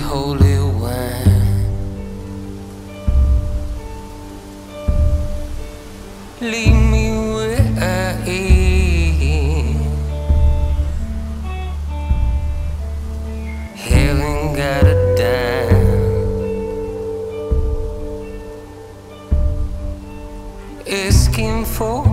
holy wine. Leave me where I am. Haven't got a dime. Asking for